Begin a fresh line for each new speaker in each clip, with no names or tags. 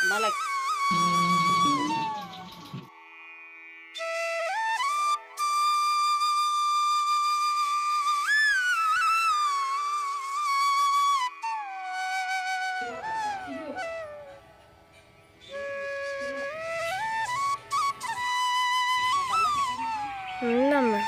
మళ్ళీ
ఉందమ్మా.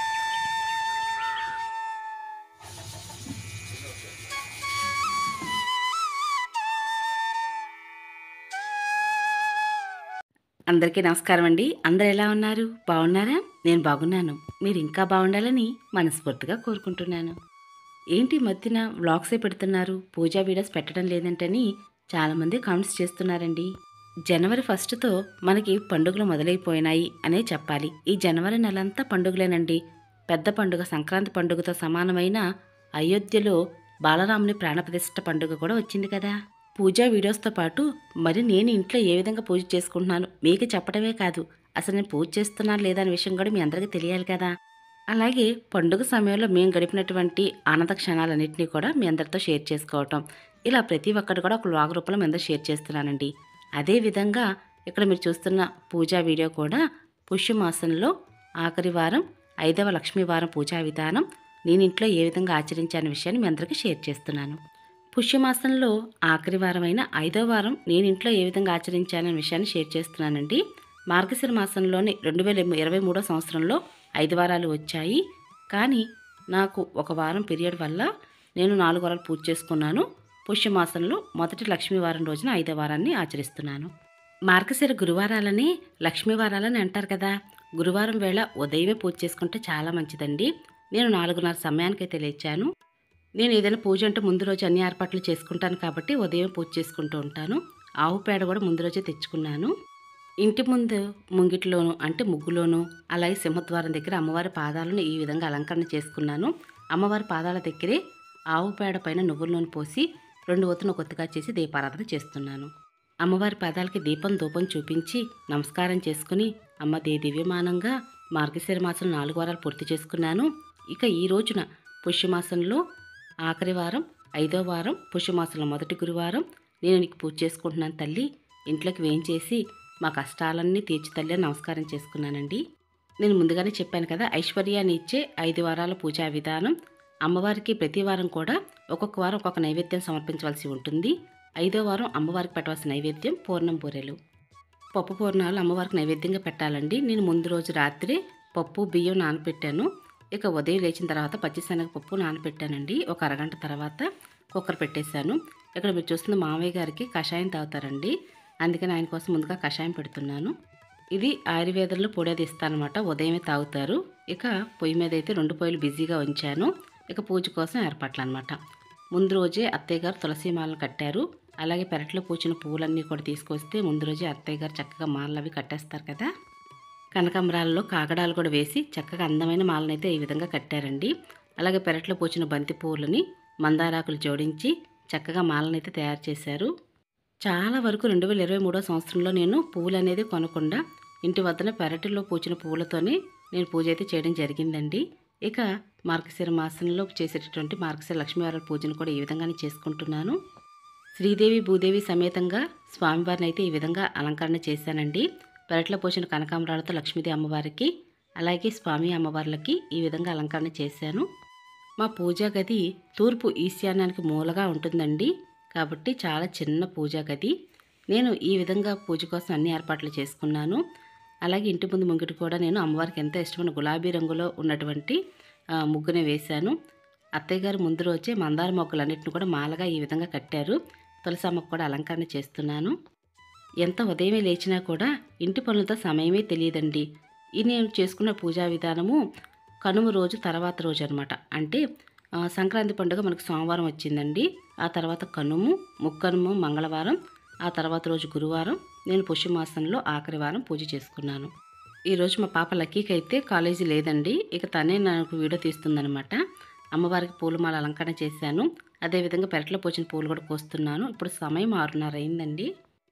అందరికీ నమస్కారం అండి. అందరు ఎలా ఉన్నారు? బాగున్నారా? నేను బాగున్నాను. మీరు ఇంకా బాగుండాలని మనస్ఫూర్తిగా కోరుకుంటున్నాను. ఏంటి ఈ మధ్యన వ్లాగ్సే పెడుతున్నారు, పూజా వీడియోస్ పెట్టడం లేదంటని చాలామంది కామెంట్స్ చేస్తున్నారండి. జనవరి 1తో మనకి పండుగలు మొదలైపోయినాయి అనే చెప్పాలి. ఈ జనవరి నెలంతా పండుగలేనండి. పెద్ద పండుగ సంక్రాంతి పండుగతో సమానమైన అయోధ్యలో బాలరాముని ప్రాణప్రతిష్ఠ పండుగ కూడా వచ్చింది కదా. పూజా వీడియోస్తో పాటు మరి నేను ఇంట్లో ఏ విధంగా పూజ చేసుకుంటున్నాను మీకు చెప్పడమే కాదు, అసలు నేను పూజ చేస్తున్నాను లేదా అనే విషయం కూడా మీ అందరికీ తెలియాలి కదా. అలాగే పండుగ సమయంలో మేము గడిపినటువంటి ఆనంద క్షణాలన్నింటినీ కూడా మీ అందరితో షేర్ చేసుకోవటం, ఇలా ప్రతి ఒక్కటి కూడా ఒక వ్లాగ్ రూపంలో మీ అందరూ షేర్ చేస్తున్నానండి. అదేవిధంగా ఇక్కడ మీరు చూస్తున్న పూజా వీడియో కూడా పుష్యమాసంలో ఆఖరి వారం 5వ లక్ష్మీ వారం పూజా విధానం నేను ఇంట్లో ఏ విధంగా ఆచరించానే విషయాన్ని మీ అందరికీ షేర్ చేస్తున్నాను. పుష్యమాసంలో ఆఖరి వారమైన 5వ వారం నేను ఇంట్లో ఏ విధంగా ఆచరించాననే విషయాన్ని షేర్ చేస్తున్నానండి. మార్గశిర మాసంలోని 2023 సంవత్సరంలో 5 వారాలు వచ్చాయి. కానీ నాకు ఒక వారం పీరియడ్ వల్ల నేను 4 వారాలు పూజ చేసుకున్నాను. పుష్యమాసంలో మొదటి లక్ష్మీవారం రోజున 5వ వారాన్ని ఆచరిస్తున్నాను. మార్గశిర గురువారాలని లక్ష్మీవారాలని అంటారు కదా. గురువారం వేళ ఉదయమే పూజ చేసుకుంటే చాలా మంచిదండి. నేను 4:30 సమయానికైతే లేచాను. నేను ఏదైనా పూజ అంటే ముందు రోజు అన్ని ఏర్పాట్లు చేసుకుంటాను కాబట్టి ఉదయం పూజ చేసుకుంటూ ఉంటాను. ఆవు పేడ కూడా ముందు రోజే తెచ్చుకున్నాను. ఇంటి ముందు ముంగిట్లోను అంటే ముగ్గులోను, అలాగే సింహద్వారం దగ్గర అమ్మవారి పాదాలను ఈ విధంగా అలంకరణ చేసుకున్నాను. అమ్మవారి పాదాల దగ్గరే ఆవు పేడ పైన నువ్వుల నూనె పోసి 2 ఒత్తున కొత్తగా చేసి దీపారాధన చేస్తున్నాను. అమ్మవారి పాదాలకి దీపం ధూపం చూపించి నమస్కారం చేసుకుని అమ్మ దివ్యమానంగా మార్గశిర మాసం 4 వారాలు పూర్తి చేసుకున్నాను. ఇక ఈ రోజున పుష్యమాసంలో ఆఖరి వారం 5వ వారం, పుష్యమాసంలో మొదటి గురువారం నేను నీకు పూజ చేసుకుంటున్నాను తల్లి, ఇంట్లోకి వేయించేసి మా కష్టాలన్నీ తీర్చి తల్లి అని నమస్కారం చేసుకున్నానండి. నేను ముందుగానే చెప్పాను కదా, ఐశ్వర్యాన్ని ఇచ్చే 5 వారాల పూజా విధానం. అమ్మవారికి ప్రతి వారం కూడా ఒక్కొక్క వారం ఒక్కొక్క నైవేద్యం సమర్పించవలసి ఉంటుంది. 5వ వారం అమ్మవారికి పెట్టవలసిన నైవేద్యం పూర్ణం బూరెలు, పప్పు పూర్ణాలు అమ్మవారికి నైవేద్యంగా పెట్టాలండి. నేను ముందు రోజు రాత్రి పప్పు బియ్యం నానబెట్టాను. ఇక ఉదయం లేచిన తర్వాత పచ్చిశనగపప్పు నానబెట్టానండి. ఒక అరగంట తర్వాత కుక్కర్ పెట్టేశాను. ఇక్కడ మీరు చూస్తున్న మామయ్య గారికి కషాయం తాగుతారండి, అందుకని ఆయన కోసం ముందుగా కషాయం పెడుతున్నాను. ఇది ఆయుర్వేదంలో పొడేది ఇస్తానమాట, ఉదయమే తాగుతారు. ఇక పొయ్యి మీద అయితే 2 పొయ్యిలు బిజీగా ఉంచాను. ఇక పూజ కోసం ఏర్పాట్లు అనమాట. ముందు రోజే అత్తయ్య గారు తులసి మాలను కట్టారు. అలాగే పెరట్లో పూచిన పువ్వులన్నీ కూడా తీసుకొస్తే ముందు రోజే అత్తయ్య గారు చక్కగా మాలలు అవి కట్టేస్తారు కదా. కనకాంబరాలలో కాగడాలు కూడా వేసి చక్కగా అందమైన మాలనైతే ఈ విధంగా కట్టారండి. అలాగే పెరట్లో పూచిన బంతి పువ్వులని మందారాకులు జోడించి చక్కగా మాలనైతే తయారు చేశారు. చాలా వరకు 2023 సంవత్సరంలో నేను పువ్వులు అనేది కొనకుండా ఇంటి వద్దన పెరటిలో పూచిన పువ్వులతోనే నేను పూజ అయితే చేయడం జరిగిందండి. ఇక మార్గశిర మాసంలో చేసేటటువంటి మార్గశిర లక్ష్మీవారాల పూజను కూడా ఈ విధంగానే చేసుకుంటున్నాను. శ్రీదేవి భూదేవి సమేతంగా స్వామివారిని అయితే ఈ విధంగా అలంకరణ చేశానండి. పెరట్లో పోసిన కనకాంబరాలతో లక్ష్మీదేవి అమ్మవారికి అలాగే స్వామి అమ్మవార్లకి ఈ విధంగా అలంకరణ చేశాను. మా పూజా గది తూర్పు ఈశాన్యానికి మూలగా ఉంటుందండి, కాబట్టి చాలా చిన్న పూజా గది. నేను ఈ విధంగా పూజ కోసం అన్ని ఏర్పాట్లు చేసుకున్నాను. అలాగే ఇంటి ముందు ముంగిటి కూడా నేను అమ్మవారికి ఎంతో ఇష్టమైన గులాబీ రంగులో ఉన్నటువంటి ముగ్గునే వేశాను. అత్తయ్య గారు ముందు రోజే మందార మొక్కలన్నింటిని కూడా మాలగా ఈ విధంగా కట్టారు. తులసమ్మకు కూడా అలంకరణ చేస్తున్నాను. ఎంత ఉదయమే లేచినా కూడా ఇంటి పనులతో సమయమే తెలియదండి. ఇది నేను చేసుకున్న పూజా విధానము కనుమ రోజు తర్వాత రోజు అనమాట. అంటే సంక్రాంతి పండుగ మనకు సోమవారం వచ్చిందండి. ఆ తర్వాత కనుము, ముక్కనుము మంగళవారం, ఆ తర్వాత రోజు గురువారం నేను పుష్యమాసంలో ఆఖరి వారం పూజ చేసుకున్నాను. ఈరోజు మా పాప లక్కీకి అయితే కాలేజీ లేదండి. ఇక తనే నాకు వీడియో తీస్తుందనమాట. అమ్మవారికి పూలమాల అలంకరణ చేశాను. అదేవిధంగా పెరట్లో పూచిన పూలు కూడా కోస్తున్నాను. ఇప్పుడు సమయం 6:30 అయిందండి.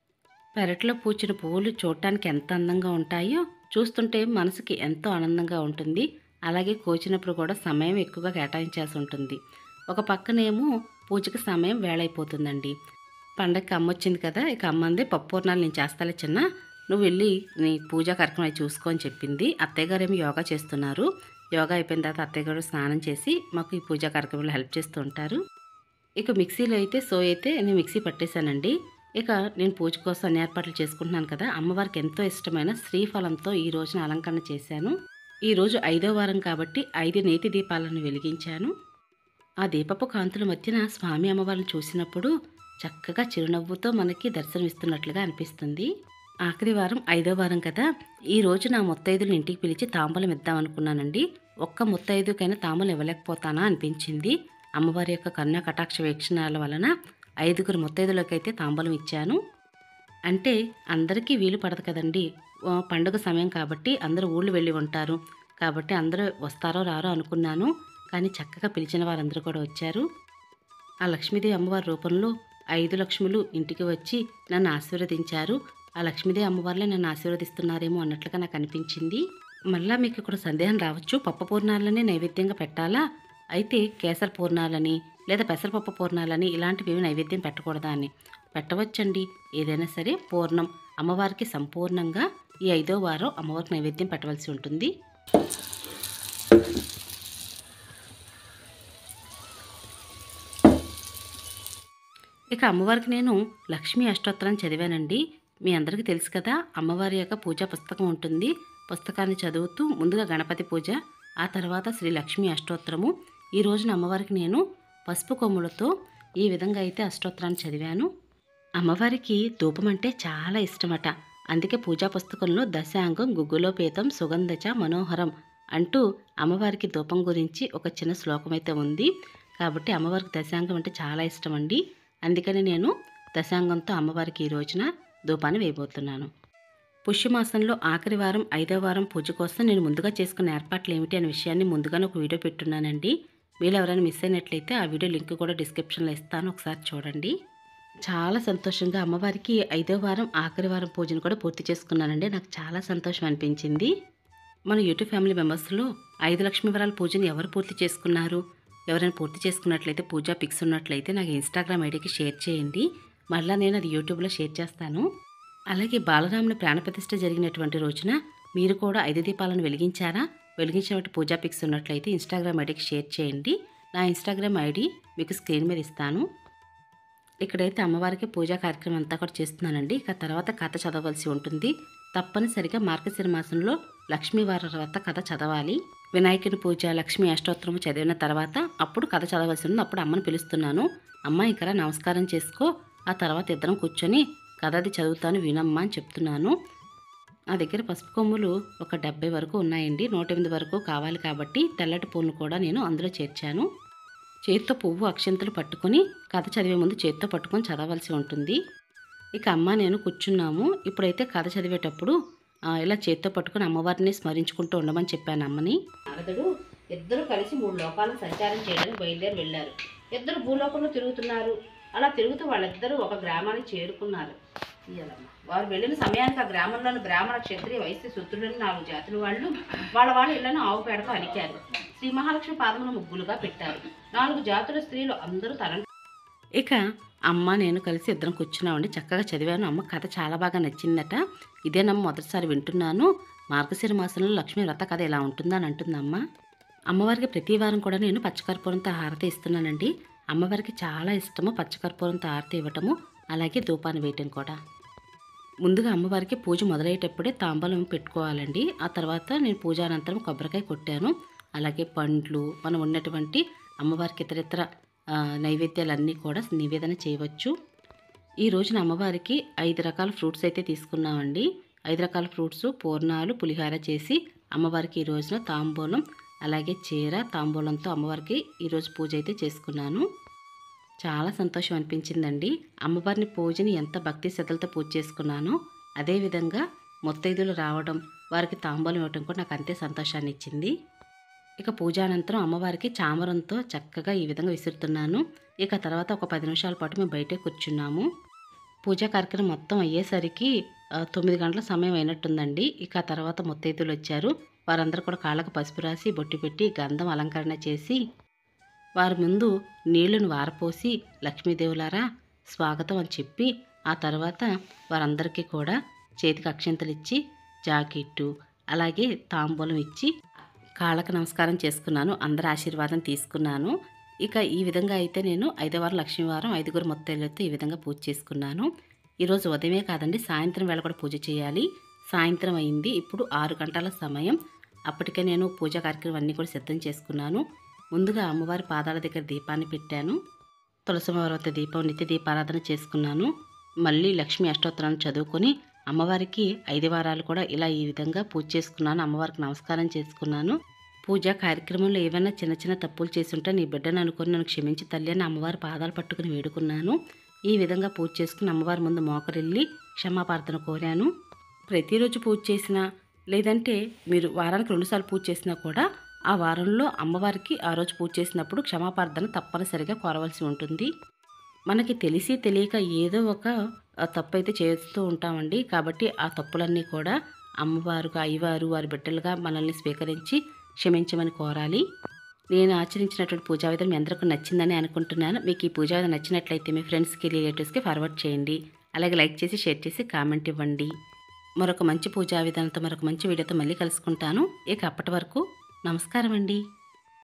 పెరట్లో పూచిన పువ్వులు చూడటానికి ఎంత అందంగా ఉంటాయో, చూస్తుంటే మనసుకి ఎంతో ఆనందంగా ఉంటుంది. అలాగే కోచినప్పుడు కూడా సమయం ఎక్కువగా కేటాయించాల్సి ఉంటుంది. ఒక పక్కనేమో పూజకి సమయం వేళైపోతుందండి. పండగకి అమ్మ వచ్చింది కదా, ఇక అమ్మ అంది పప్పూర్ణాలు నేను చేస్తాలే చిన్న, నువ్వు వెళ్ళి నీ పూజా కార్యక్రమం అవి చూసుకో అని చెప్పింది. అత్తయ్య గారు ఏమో యోగా చేస్తున్నారు. యోగా అయిపోయిన తర్వాత అత్తయ్య గారు స్నానం చేసి మాకు ఈ పూజా కార్యక్రమంలో హెల్ప్ చేస్తూ ఉంటారు. ఇక మిక్సీలో అయితే నేను మిక్సీ పట్టేశానండి. ఇక నేను పూజ కోసం అన్ని ఏర్పాట్లు చేసుకుంటున్నాను కదా, అమ్మవారికి ఎంతో ఇష్టమైన శ్రీఫలంతో ఈ రోజున అలంకరణ చేశాను. ఈరోజు 5వ వారం కాబట్టి 5 నేతి దీపాలను వెలిగించాను. ఆ దీపపు కాంతుల మధ్యన స్వామి అమ్మవారిని చూసినప్పుడు చక్కగా చిరునవ్వుతో మనకి దర్శనమిస్తున్నట్లుగా అనిపిస్తుంది. ఆఖరి వారం 5వ వారం కదా, ఈరోజు నా ముత్తైదులను ఇంటికి పిలిచి తాంబూలం ఇద్దామనుకున్నానండి. ఒక్క ముత్తైదుకైనా తాంబూలం ఇవ్వలేకపోతానా అనిపించింది. అమ్మవారి యొక్క కరుణా కటాక్ష వీక్షణాల వలన 5గురు ముత్తైదులకైతే తాంబూలం ఇచ్చాను. అంటే అందరికీ వీలు పడదు కదండి, పండుగ సమయం కాబట్టి అందరూ ఊళ్ళు వెళ్ళి ఉంటారు కాబట్టి అందరూ వస్తారో రారో అనుకున్నాను. కానీ చక్కగా పిలిచిన వారందరూ కూడా వచ్చారు. ఆ లక్ష్మీదేవి అమ్మవారి రూపంలో 5 లక్ష్ములు ఇంటికి వచ్చి నన్ను ఆశీర్వదించారు. ఆ లక్ష్మీదేవి అమ్మవారులే నన్ను ఆశీర్వదిస్తున్నారేమో అన్నట్లుగా నాకు అనిపించింది. మళ్ళీ మీకు ఇక్కడ సందేహం రావచ్చు, పప్పు పూర్ణాలనే నైవేద్యంగా పెట్టాలా, అయితే కేసర పూర్ణాలని లేదా పెసరపప్పు పూర్ణాలని ఇలాంటివి నైవేద్యం పెట్టకూడదా అని. పెట్టవచ్చండి, ఏదైనా సరే పూర్ణం అమ్మవారికి సంపూర్ణంగా ఈ 5వ వారం అమ్మవారికి నైవేద్యం పెట్టవలసి ఉంటుంది. ఇక అమ్మవారికి నేను లక్ష్మీ అష్టోత్తరం చదివానండి. మీ అందరికీ తెలుసు కదా, అమ్మవారి యొక్క పూజా పుస్తకం ఉంటుంది. పుస్తకాన్ని చదువుతూ ముందుగా గణపతి పూజ, ఆ తర్వాత శ్రీ లక్ష్మీ అష్టోత్తరము. ఈ రోజున అమ్మవారికి నేను పసుపు కొమ్ములతో ఈ విధంగా అయితే అష్టోత్తరాన్ని చదివాను. అమ్మవారికి ధూపం అంటే చాలా ఇష్టమట. అందుకే పూజా పుస్తకంలో దశాంగం గుగ్గులోపేతం సుగంధచ మనోహరం అంటూ అమ్మవారికి ధూపం గురించి ఒక చిన్న శ్లోకం అయితే ఉంది. కాబట్టి అమ్మవారికి దశాంగం అంటే చాలా ఇష్టం అండి. అందుకని నేను దశాంగంతో అమ్మవారికి ఈ రోజున ధూపాన్ని వేయబోతున్నాను. పుష్యమాసంలో ఆఖరి వారం 5వ వారం పూజ కోసం నేను ముందుగా చేసుకున్న ఏర్పాట్లు ఏమిటి అనే విషయాన్ని ముందుగానే ఒక వీడియో పెట్టున్నానండి. మీరు ఎవరైనా మిస్ అయినట్లయితే ఆ వీడియో లింక్ కూడా డిస్క్రిప్షన్లో ఇస్తాను, ఒకసారి చూడండి. చాలా సంతోషంగా అమ్మవారికి 5వ వారం ఆఖరి వారం పూజను కూడా పూర్తి చేసుకున్నానండి. నాకు చాలా సంతోషం అనిపించింది. మన యూట్యూబ్ ఫ్యామిలీ మెంబర్స్లో 5 లక్ష్మీ వారాల పూజను ఎవరు పూర్తి చేసుకున్నారు, ఎవరైనా పూర్తి చేసుకున్నట్లయితే పూజా పిక్స్ ఉన్నట్లయితే నాకు ఇన్స్టాగ్రామ్ ఐడికి షేర్ చేయండి. మళ్ళీ నేను అది యూట్యూబ్లో షేర్ చేస్తాను. అలాగే బాలరాముని ప్రాణప్రతిష్ఠ జరిగినటువంటి రోజున మీరు కూడా 5 దీపాలను వెలిగించారా, వెలిగించినటువంటి పూజా పిక్స్ ఉన్నట్లయితే ఇన్స్టాగ్రామ్ ఐడికి షేర్ చేయండి. నా ఇన్స్టాగ్రామ్ ఐడి మీకు స్క్రీన్ మీద ఇస్తాను. ఇక్కడైతే అమ్మవారికి పూజా కార్యక్రమం అంతా కూడా చేస్తున్నానండి. ఇక తర్వాత కథ చదవలసి ఉంటుంది. తప్పనిసరిగా మార్గశిర మాసంలో లక్ష్మీవార వ్రత కథ చదవాలి. వినాయకుని పూజ, లక్ష్మీ అష్టోత్తరము చదివిన తర్వాత అప్పుడు కథ చదవలసి ఉంది. అప్పుడు అమ్మని పిలుస్తున్నాను. అమ్మ ఇక్కడ నమస్కారం చేసుకో, ఆ తర్వాత ఇద్దరం కూర్చొని కథ అది చదువుతాను వినమ్మా అని చెప్తున్నాను. నా దగ్గర పసుపు కొమ్ములు ఒక 70 వరకు ఉన్నాయండి. 108 వరకు కావాలి కాబట్టి తెల్లటి పువ్వును కూడా నేను అందులో చేర్చాను. చేతితో పువ్వు అక్షంతలు పట్టుకొని కథ చదివే ముందు చేతితో పట్టుకొని చదవలసి ఉంటుంది. ఇక అమ్మ నేను కూర్చున్నాము. ఇప్పుడైతే కథ చదివేటప్పుడు ఇలా చేతితో పట్టుకొని అమ్మవారిని స్మరించుకుంటూ ఉండమని చెప్పాను అమ్మని. నారదుడు ఇద్దరు కలిసి 3 లోకాలను సంచారం చేయడానికి బయలుదేరి వెళ్ళారు. ఇద్దరు భూలోకంలో తిరుగుతున్నారు. అలా తిరుగుతూ వాళ్ళిద్దరూ ఒక గ్రామానికి చేరుకున్నారు. వారు వెళ్ళిన సమయానికి ఆ గ్రామంలోని బ్రాహ్మణ, క్షత్రియ, వైశ్య, శూద్రులని 4 జాతుల వాళ్ళు వాళ్ళ ఇళ్లను ఆవు పేడతో అలికారు. శ్రీ మహాలక్ష్మి పాదమును ముగ్గులుగా పెట్టారు. 4 జాతుల స్త్రీలు అందరూ ఇక అమ్మ నేను కలిసి ఇద్దరం కూర్చున్నామండి. చక్కగా చదివాను. అమ్మ కథ చాలా బాగా నచ్చిందట. ఇదేనమ్మ మొదటిసారి వింటున్నాను, మార్గశిర మాసంలో లక్ష్మీ వ్రత కథ ఎలా ఉంటుందని అంటుందమ్మ. అమ్మవారికి ప్రతి వారం కూడా నేను పచ్చకర్పూరంతో హారతి ఇస్తున్నానండి. అమ్మవారికి చాలా ఇష్టము పచ్చకర్పూరంతో హారతి ఇవ్వటము, అలాగే ధూపాన్ని వేయటం కూడా. ముందుగా అమ్మవారికి పూజ మొదలయ్యేటప్పుడే తాంబూలం పెట్టుకోవాలండి. ఆ తర్వాత నేను పూజానంతరం కొబ్బరికాయ కొట్టాను. అలాగే పండ్లు, మనం ఉన్నటువంటి అమ్మవారికి ఇతరితర నైవేద్యాలన్నీ కూడా నివేదన చేయవచ్చు. ఈ రోజున అమ్మవారికి 5 రకాల ఫ్రూట్స్ అయితే తీసుకున్నామండి. 5 రకాల ఫ్రూట్స్, పూర్ణాలు, పులిహార చేసి అమ్మవారికి ఈ రోజున తాంబూలం, అలాగే చీర, తాంబూలంతో అమ్మవారికి ఈరోజు పూజ అయితే చేసుకున్నాను. చాలా సంతోషం అనిపించిందండి. అమ్మవారిని పూజని ఎంత భక్తి శ్రద్ధలతో పూజ చేసుకున్నానో అదేవిధంగా ముత్తైదులు రావడం, వారికి తాంబూలం ఇవ్వడం కూడా నాకు అంతే సంతోషాన్ని ఇచ్చింది. ఇక పూజానంతరం అమ్మవారికి చామరంతో చక్కగా ఈ విధంగా విసురుతున్నాను. ఇక తర్వాత ఒక 10 నిమిషాల పాటు మేము బయటే కూర్చున్నాము. పూజా కార్యక్రమం మొత్తం అయ్యేసరికి 9 గంటల సమయం అయినట్టుందండి. ఇక తర్వాత ముత్తైదులు వచ్చారు. వారందరూ కూడా కాళ్ళకు పసుపు రాసి బొట్టు పెట్టి గంధం అలంకరణ చేసి వారి ముందు నీళ్లను వారపోసి, లక్ష్మీదేవులారా స్వాగతం అని చెప్పి ఆ తర్వాత వారందరికీ కూడా చేతికి అక్షింతలు ఇచ్చి జాకెట్టు అలాగే తాంబూలం ఇచ్చి కాళ్ళకు నమస్కారం చేసుకున్నాను. అందరి ఆశీర్వాదం తీసుకున్నాను. ఇక ఈ విధంగా అయితే నేను 5వ వారం లక్ష్మీవారం 5గురు ముత్తైదులతో ఈ విధంగా పూజ చేసుకున్నాను. ఈరోజు ఉదయమే కాదండి, సాయంత్రం వేళ కూడా పూజ చేయాలి. సాయంత్రం అయింది, ఇప్పుడు 6 గంటల సమయం. అప్పటికే నేను పూజా కార్యక్రమం అన్నీ కూడా సిద్ధం చేసుకున్నాను. ముందుగా అమ్మవారి పాదాల దగ్గర దీపాన్ని పెట్టాను. తులసమ్మవారి వద్ద దీపం నిత్య దీపారాధన చేసుకున్నాను. మళ్ళీ లక్ష్మీ అష్టోత్తరాన్ని చదువుకొని అమ్మవారికి 5 వారాలు కూడా ఇలా ఈ విధంగా పూజ చేసుకున్నాను. అమ్మవారికి నమస్కారం చేసుకున్నాను. పూజా కార్యక్రమంలో ఏమైనా చిన్న చిన్న తప్పులు చేసుంటే నీ బిడ్డను అనుకుని నన్ను క్షమించి తల్లి అని అమ్మవారి పాదాలు పట్టుకుని వేడుకున్నాను. ఈ విధంగా పూజ చేసుకుని అమ్మవారి ముందు మోకరిల్లి క్షమాపార్థన కోరాను. ప్రతిరోజు పూజ చేసినా లేదంటే మీరు వారానికి 2 సార్లు పూజ చేసినా కూడా ఆ వారంలో అమ్మవారికి ఆ రోజు పూజ చేసినప్పుడు క్షమాపార్థన తప్పనిసరిగా కోరవలసి ఉంటుంది. మనకి తెలిసి తెలియక ఏదో ఒక తప్పు అయితే చేస్తూ ఉంటామండి. కాబట్టి ఆ తప్పులన్నీ కూడా అమ్మవారుగా అయ్యవారు వారి బిడ్డలుగా మనల్ని స్వీకరించి క్షమించమని కోరాలి. నేను ఆచరించినటువంటి పూజా విధానం మీ అందరికీ నచ్చిందని అనుకుంటున్నాను. మీకు ఈ పూజా విధానం నచ్చినట్లయితే మీ ఫ్రెండ్స్కి రిలేటివ్స్కి ఫార్వర్డ్ చేయండి. అలాగే లైక్ చేసి షేర్ చేసి కామెంట్ ఇవ్వండి. మరొక మంచి పూజా విధానంతో మరొక మంచి వీడియోతో మళ్ళీ కలుసుకుంటాను. ఇక అప్పటి వరకు నమస్కారం అండి.